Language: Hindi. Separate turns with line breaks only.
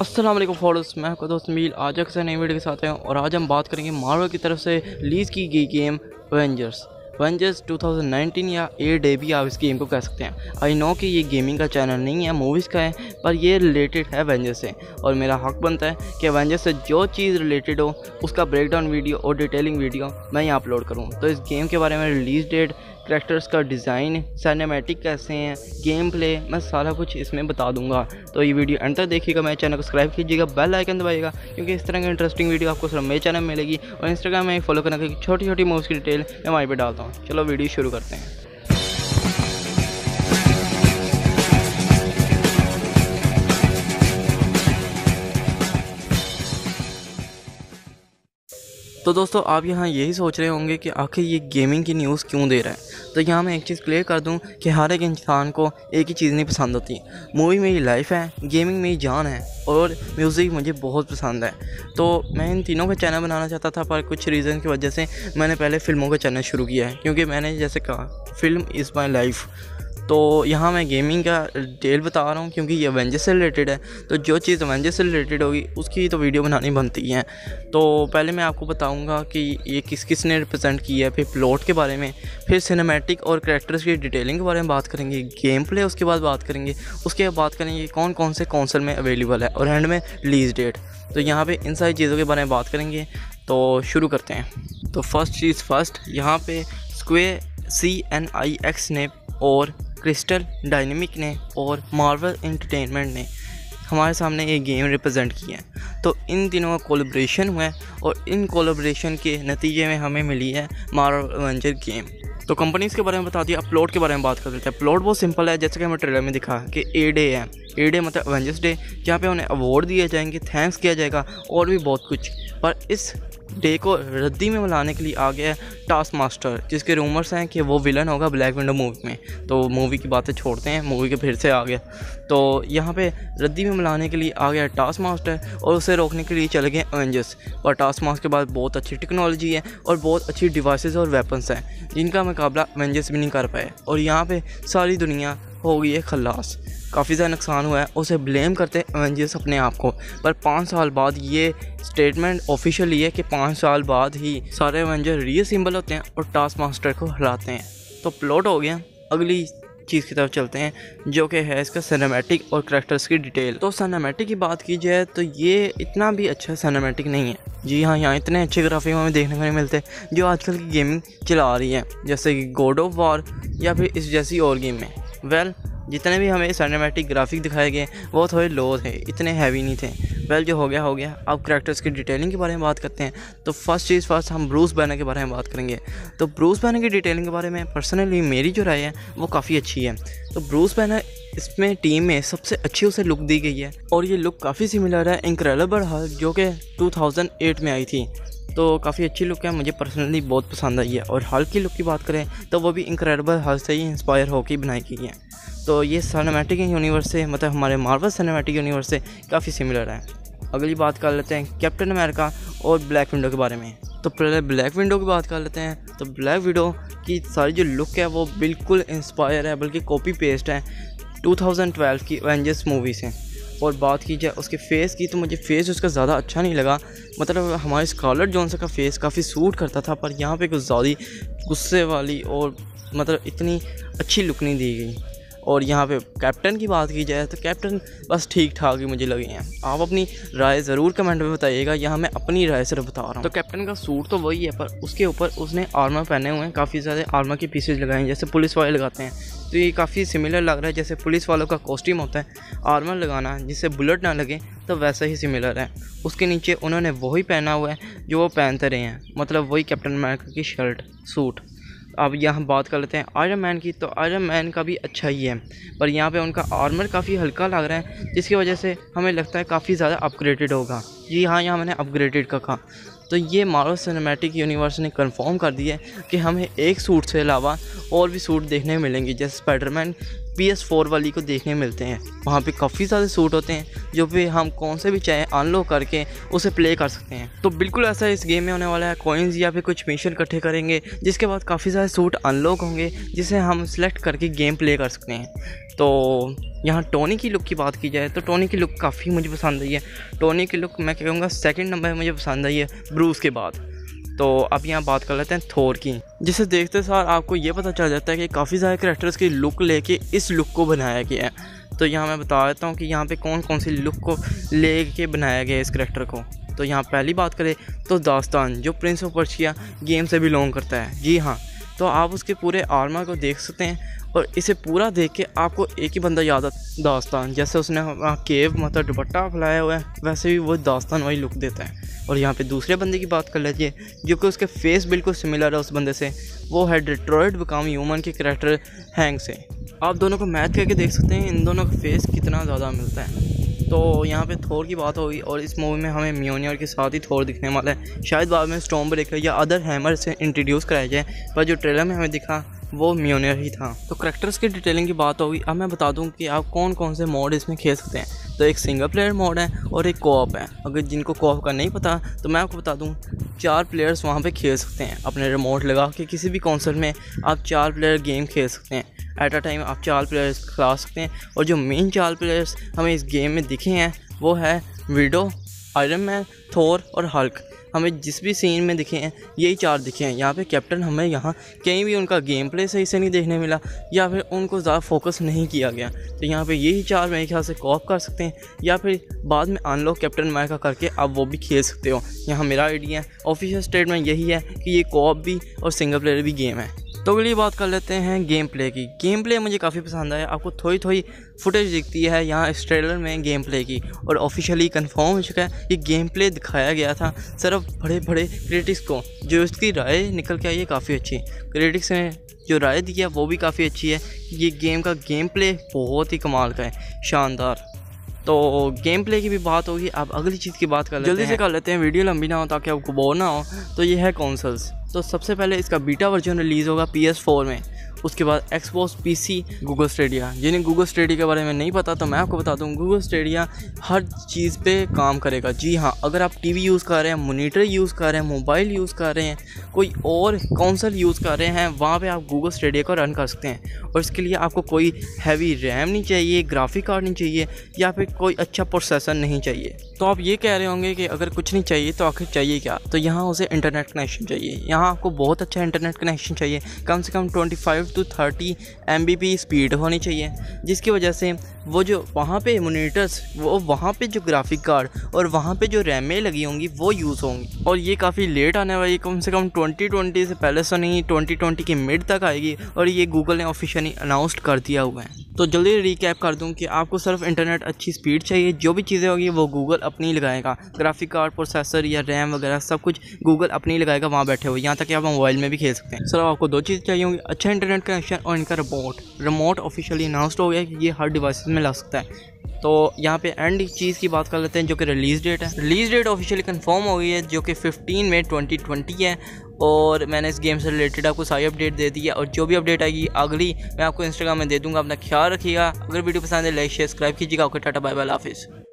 अस्सलाम वालेकुम फॉलोअर्स, मैं आपका दोस्त मील आज एक नई वीडियो के साथ आया हूँ और आज हम बात करेंगे मार्वल की तरफ से रिलीज़ की गई गेम एवेंजर्स 2019 या ए डे भी आप इस गेम को कह सकते हैं। आई नो कि ये गेमिंग का चैनल नहीं है, मूवीज़ का है, पर ये रिलेटेड है एवेंजर्स से और मेरा हक बनता है कि एवेंजर्स से जो चीज़ रिलेटेड हो उसका ब्रेकडाउन वीडियो और डिटेलिंग वीडियो मैं यहाँ अपलोड करूँ। तो इस गेम के बारे में रिलीज़ डेट, करैक्टर्स का डिज़ाइन, सिनेमैटिक कैसे हैं, गेम प्ले, मैं सारा कुछ इसमें बता दूंगा। तो ये वीडियो अंत तक देखिएगा, मेरे चैनल को सब्सक्राइब कीजिएगा, बेल आइकन दबाइएगा क्योंकि इस तरह की इंटरेस्टिंग वीडियो आपको सिर्फ मेरे चैनल में मिलेगी और इंस्टाग्राम में फॉलो करने की छोटी छोटी मूव्स की डिटेल मैं वहीं पर डालता हूँ। चलो वीडियो शुरू करते हैं। तो दोस्तों आप यहाँ यही सोच रहे होंगे कि आखिर ये गेमिंग की न्यूज़ क्यों दे रहा है। तो यहाँ मैं एक चीज़ क्लियर कर दूँ कि हर एक इंसान को एक ही चीज़ नहीं पसंद होती। मूवी मेरी लाइफ है, गेमिंग मेरी जान है और म्यूज़िक मुझे बहुत पसंद है। तो मैं इन तीनों का चैनल बनाना चाहता था, पर कुछ रीज़न की वजह से मैंने पहले फ़िल्मों का चैनल शुरू किया है क्योंकि मैंने जैसे कहा फिल्म इज़ माई लाइफ। तो यहाँ मैं गेमिंग का डिटेल बता रहा हूँ क्योंकि ये एवेंजर्स से रिलेटेड है, तो जो चीज़ एवेंजर्स से रिलेटेड होगी उसकी तो वीडियो बनानी बनती है। तो पहले मैं आपको बताऊँगा कि ये किस किस ने रिप्रेजेंट किया है, फिर प्लॉट के बारे में, फिर सिनेमैटिक और करैक्टर्स की डिटेलिंग के बारे में बात करेंगे, गेम प्ले उसके बाद बात करेंगे, उसके बाद बात करेंगे कौन कौन से कंसोल में अवेलेबल है और एंड में रिलीज़ डेट। तो यहाँ पर इन सारी चीज़ों के बारे में बात करेंगे। तो शुरू करते हैं। तो फर्स्ट चीज़ फर्स्ट, यहाँ पे स्क्वेयर CNIX ने और क्रिस्टल डायनेमिक ने और मार्वल एंटरटेनमेंट ने हमारे सामने ये गेम रिप्रेजेंट किया है। तो इन तीनों का कोलैबोरेशन हुआ है और इन कोलैबोरेशन के नतीजे में हमें मिली है मार्वल एवेंजर गेम। तो कंपनीज़ के बारे में बता दिया, अब प्लॉट के बारे में बात कर लेते हैं। प्लॉट बहुत सिंपल है, जैसे कि हमें ट्रेलर में दिखा कि ए डे है। ए डे मतलब एवेंजर्स डे, जहाँ पे उन्हें अवार्ड दिए जाएंगे, थैंक्स किया जाएगा और भी बहुत कुछ। पर इस डे को रद्दी में मिलाने के लिए आ गया है टास्क मास्टर, जिसके रूमर्स हैं कि वो विलन होगा ब्लैक विंडो मूवी में। तो मूवी की बातें छोड़ते हैं, मूवी के फिर से आ गया। तो यहाँ पे रद्दी में मिलाने के लिए आ गया टास्क मास्टर और उसे रोकने के लिए चले गए एवेंजर्स। पर टास्क मास्टर के बाद बहुत अच्छी टेक्नोलॉजी है और बहुत अच्छी डिवाइसेस और वेपन्स हैं जिनका मुकाबला एवेंजर्स भी नहीं कर पाए और यहाँ पे सारी दुनिया हो गई है खल्लास। काफ़ी ज़्यादा नुकसान हुआ है, उसे ब्लेम करते हैं एवेंजर्स अपने आप को। पर 5 साल बाद ये स्टेटमेंट ऑफिशियल है कि 5 साल बाद ही सारे एवेंजर रीअसेंबल होते हैं और टास्क मास्टर को हराते हैं। तो प्लॉट हो गया, अगली चीज़ की तरफ चलते हैं जो कि है इसका सिनेमैटिक और करैक्टर्स की डिटेल। तो सिनेमैटिक की बात की जाए तो ये इतना भी अच्छा सिनेमैटिक नहीं है। जी हाँ, यहाँ इतने अच्छे ग्राफिक हमें देखने को नहीं मिलते जो आजकल की गेमिंग चला रही है, जैसे कि गॉड ऑफ वॉर या फिर इस जैसी और गेम में। जितने भी हमें सिनेमैटिक ग्राफिक दिखाए गए वो थोड़े लो थे, इतने हैवी नहीं थे। जो हो गया हो गया। अब करैक्टर्स की डिटेलिंग के बारे में बात करते हैं। तो फर्स्ट चीज़ फर्स्ट हम ब्रूस बैनर के बारे में बात करेंगे। तो ब्रूस बैनर की डिटेलिंग के बारे में पर्सनली मेरी जो राय है वो काफ़ी अच्छी है। तो ब्रूस बैनर इसमें टीम में सबसे अच्छी उसे लुक दी गई है और ये लुक काफ़ी सिमिलर है इनक्रेडिबल हल्क जो कि 2008 में आई थी। तो काफ़ी अच्छी लुक है, मुझे पर्सनली बहुत पसंद आई है। और हल्क की लुक की बात करें तो वो भी इनक्रेडिबल हल्क से ही इंस्पायर होकर बनाई गई है। तो ये सिनेमैटिक यूनिवर्स से मतलब हमारे मार्वल सिनेमैटिक यूनिवर्स से काफ़ी सिमिलर है। अगली बात कर लेते हैं कैप्टन अमेरिका और ब्लैक विंडो के बारे में। तो पहले ब्लैक विंडो की बात कर लेते हैं। तो ब्लैक विंडो की सारी जो लुक है वो बिल्कुल इंस्पायर है, बल्कि कॉपी पेस्ट है 2012 की एवेंजर्स मूवी से। और बात की जाए उसके फेस की तो मुझे फेस उसका ज़्यादा अच्छा नहीं लगा। मतलब हमारे स्कारलेट जॉनसन का फेस काफ़ी सूट करता था, पर यहाँ पे कुछ ज़्यादा गुस्से वाली और मतलब इतनी अच्छी लुक नहीं दी गई। और यहाँ पे कैप्टन की बात की जाए तो कैप्टन बस ठीक ठाक ही मुझे लगे हैं। आप अपनी राय ज़रूर कमेंट में बताइएगा, यहाँ मैं अपनी राय से बता रहा हूँ। तो कैप्टन का सूट तो वही है, पर उसके ऊपर उसने आर्मर पहने हुए हैं, काफ़ी ज़्यादा आर्मर के पीसेज लगाए हैं जैसे पुलिस वाले लगाते हैं। तो ये काफ़ी सिमिलर लग रहा है, जैसे पुलिस वालों का कॉस्ट्यूम होता है आर्मर लगाना जिससे बुलेट ना लगे, तो वैसा ही सिमिलर है। उसके नीचे उन्होंने वही पहना हुआ है जो वो पहनते रहे हैं, मतलब वही कैप्टन अमेरिका की शर्ट सूट। अब यहाँ बात कर लेते हैं आयरन मैन की। तो आयरन मैन का भी अच्छा ही है, पर यहाँ पे उनका आर्मर काफ़ी हल्का लग रहा है जिसकी वजह से हमें लगता है काफ़ी ज़्यादा अपग्रेडेड होगा। जी हाँ, यहाँ मैंने अपग्रेडेड का कहा। तो ये मार्वल सिनेमैटिक यूनिवर्स ने कंफर्म कर दिया है कि हमें एक सूट से अलावा और भी सूट देखने को मिलेंगे, जैसे स्पाइडरमैन PS4 वाली को देखने मिलते हैं। वहाँ पे काफ़ी सारे सूट होते हैं जो भी हम कौन से भी चाहे अनलॉक करके उसे प्ले कर सकते हैं। तो बिल्कुल ऐसा इस गेम में होने वाला है, कॉइन्स या फिर कुछ मिशन इकट्ठे करेंगे जिसके बाद काफ़ी सारे सूट अनलॉक होंगे जिसे हम सेलेक्ट करके गेम प्ले कर सकते हैं। तो यहाँ टोनी की लुक की बात की जाए तो टोनी की लुक काफ़ी मुझे पसंद आई है। टोनी की लुक मैं कहूँगा सेकंड नंबर मुझे पसंद आई है ब्रूस के बाद। तो अब यहाँ बात कर लेते हैं थोर की, जिसे देखते सार आपको ये पता चल जाता है कि काफ़ी सारे कैरेक्टर्स की लुक लेके इस लुक को बनाया गया है। तो यहाँ मैं बता देता हूँ कि यहाँ पे कौन कौन सी लुक को लेके बनाया गया है इस कैरेक्टर को। तो यहाँ पहली बात करें तो दास्तान, जो प्रिंस ऑफ पर्शिया गेम से बिलोंग करता है। जी हाँ, तो आप उसके पूरे आर्मर को देख सकते हैं और इसे पूरा देख के आपको एक ही बंदा याद आता है, दास्तान। जैसे उसने केव मतलब दुपट्टा फैलाया हुआ है वैसे भी वो दास्तान वही लुक देता है। और यहाँ पे दूसरे बंदे की बात कर लीजिए जो कि उसके फेस बिल्कुल सिमिलर है उस बंदे से, वो है डिट्रॉयट बिकम ह्यूमन के कैरेक्टर हैंग से। आप दोनों को मैच करके देख सकते हैं इन दोनों का फेस कितना ज़्यादा मिलता है। तो यहाँ पे थोर की बात होगी और इस मूवी में हमें म्योनियर के साथ ही थोर दिखने वाला है। शायद बाद में स्टॉर्म ब्रेकर या अदर हैमर से इंट्रोड्यूस कराया जाए, पर जो ट्रेलर में हमें दिखा वो म्योनियर ही था। तो करैक्टर्स की डिटेलिंग की बात होगी। अब मैं बता दूं कि आप कौन कौन से मोड इसमें खेल सकते हैं। तो एक सिंगल प्लेयर मोड है और एक कोऑप है। अगर जिनको कोऑप का नहीं पता तो मैं आपको बता दूं 4 प्लेयर्स वहाँ पे खेल सकते हैं। अपने रिमोट लगा के किसी भी कंसोल में आप 4 प्लेयर गेम खेल सकते हैं। एट अ टाइम आप 4 प्लेयर्स खिला सकते हैं। और जो मेन 4 प्लेयर्स हमें इस गेम में दिखे हैं वो है विडो, आयरन मैन, थोर और हल्क। हमें जिस भी सीन में दिखे हैं यही 4 दिखे हैं। यहाँ पे कैप्टन हमें यहाँ कहीं भी उनका गेम प्ले सही से नहीं देखने मिला या फिर उनको ज़्यादा फोकस नहीं किया गया। तो यहाँ पे यही 4 मेरे ख्याल से कॉप कर सकते हैं या फिर बाद में अनलॉक कैप्टन अमेरिका करके आप वो भी खेल सकते हो। यहाँ मेरा आइडिया है, ऑफिशियल स्टेटमेंट यही है कि ये कॉप भी और सिंगल प्लेयर भी गेम है। तो अगली बात कर लेते हैं गेम प्ले की। गेम प्ले मुझे काफ़ी पसंद आया। आपको थोड़ी थोड़ी फुटेज दिखती है यहाँ इस ट्रेलर में गेम प्ले की और ऑफिशियली कंफर्म हो चुका है कि गेम प्ले दिखाया गया था सिर्फ बड़े बड़े क्रिटिक्स को। जो इसकी राय निकल के आई है काफ़ी अच्छी। क्रिटिक्स ने जो राय दी है वो भी काफ़ी अच्छी है। ये गेम का गेम प्ले बहुत ही कमाल का है, शानदार। तो गेम प्ले की भी बात होगी। अब अगली चीज़ की बात कर लेते हैं, जल्दी से कर लेते हैं, वीडियो लंबी ना हो ताकि आपको बोर ना हो। तो ये है कंसोल्स। तो सबसे पहले इसका बीटा वर्जन रिलीज़ होगा PS4 में, उसके बाद एक्सबॉक्स PC, गूगल स्टेडिया। जिन्हें गूगल स्टेडिया के बारे में नहीं पता तो मैं आपको बता दूं, गूगल स्टेडिया हर चीज़ पे काम करेगा। जी हाँ, अगर आप टीवी यूज़ कर रहे हैं, मॉनिटर यूज़ कर रहे हैं, मोबाइल यूज़ कर रहे हैं, कोई और कंसोल यूज़ कर रहे हैं, वहाँ पे आप गूगल स्टेडिया को रन कर सकते हैं। और इसके लिए आपको कोई हैवी रैम नहीं चाहिए, ग्राफिक कार्ड नहीं चाहिए या फिर कोई अच्छा प्रोसेसर नहीं चाहिए। तो आप ये कह रहे होंगे कि अगर कुछ नहीं चाहिए तो आखिर चाहिए क्या? तो यहाँ उसे इंटरनेट कनेक्शन चाहिए। यहाँ आपको बहुत अच्छा इंटरनेट कनेक्शन चाहिए, कम से कम 25 to 30 Mbps स्पीड होनी चाहिए, जिसकी वजह से वो जो वहाँ पे मोनीटर्स, वो वहाँ पे जो ग्राफिक कार्ड और वहाँ पे जो रैमें लगी होंगी वो यूज़ होंगी। और ये काफ़ी लेट आने वाली, कम से कम 2020 से पहले से नहीं, 2020 के मिड तक आएगी और ये गूगल ने ऑफिशियली अनाउंस्ड कर दिया हुआ है। तो जल्दी रिकैप कर दूं कि आपको सिर्फ इंटरनेट अच्छी स्पीड चाहिए, जो भी चीज़ें होगी वो गूगल अपनी लगाएगा। ग्राफिक कार्ड, प्रोसेसर या रैम वगैरह सब कुछ गूगल अपनी लगाएगा वहाँ बैठे हुए। यहाँ तक कि आप मोबाइल में भी खेल सकते हैं। सिर्फ आपको 2 चीज़ चाहिए होंगी, अच्छा इंटरनेट कनेक्शन और इनका रिमोट ऑफिशियली अनाउंस्ड हो गया कि ये हर डिवाइस में लग सकता है। तो यहाँ पे एंड चीज़ की बात कर लेते हैं जो कि रिलीज़ डेट है। रिलीज़ डेट ऑफिशियली कंफर्म हो गई है जो कि 15 मई 2020 है। और मैंने इस गेम से रिलेटेड आपको सारी अपडेट दे दी है और जो भी अपडेट आएगी अगली मैं आपको इंस्टाग्राम में दे दूँगा। अपना ख्याल रखिएगा। अगर वीडियो पसंद है लाइक शेयर सब्सक्राइब कीजिएगा। ओके, टाटा बाय बाय, हाफिज़।